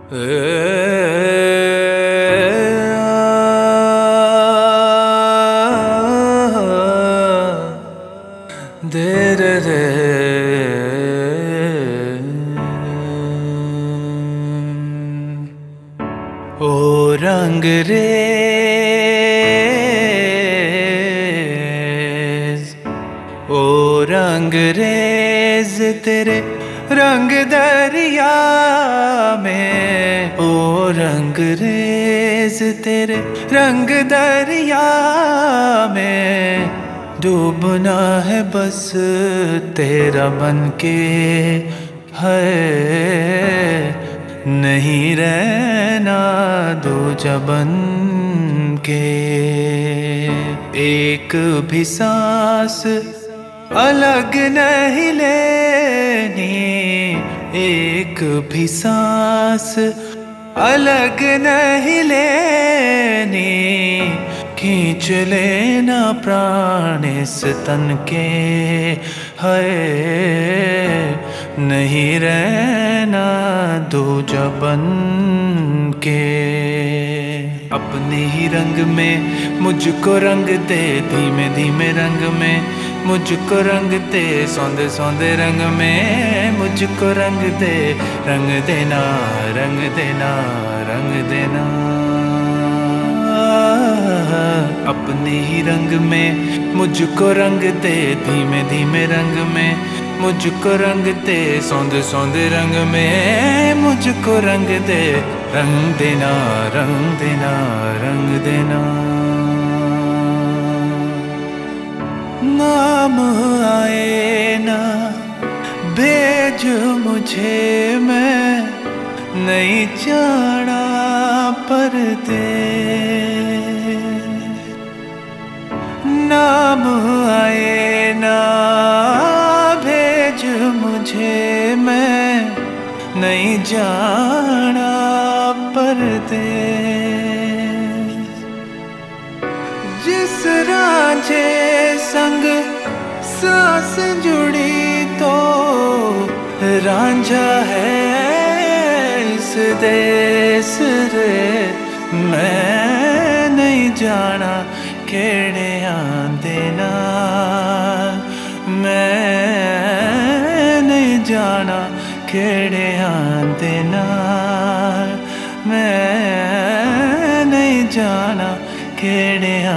दे रे रे ओ रंग रेज, ओ रंग रेज तेरे रंग दरिया में, ओ रंग रेज तेरे रंग दरिया में डूबना है बस तेरा बनके है, नहीं रहना दूजा बन के। एक भी सांस अलग नहीं लेनी, एक भी सांस अलग नहीं लेनी, खींच लेना प्राण इस तन के है, नहीं रहना दूजा बन के। अपने ही रंग में मुझको रंग दे, धीमे धीमे रंग में मुझको रंग दे, सौंदे सौंदे रंग में मुझको रंग दे, रंग देना रंग देना रंग देना। अपने ही रंग में मुझको रंग दे, धीमे धीमे रंग में मुझको रंग दे, सौंदे सौंदे रंग में मुझको रंग दे, रंग देना रंग देना रंग देना। नाम आए ना भेज मुझे, मैं नहीं जाना परदेस, नाम आए ना भेज मुझे, मैं नहीं जाना परदेस। जिस रांझे संग सांस जुड़ी तो रांझा है इस देश रे, मैं नहीं जाना केड़े देना, मैं नहीं जाना केड़े देना, मैं नहीं जाना केड़े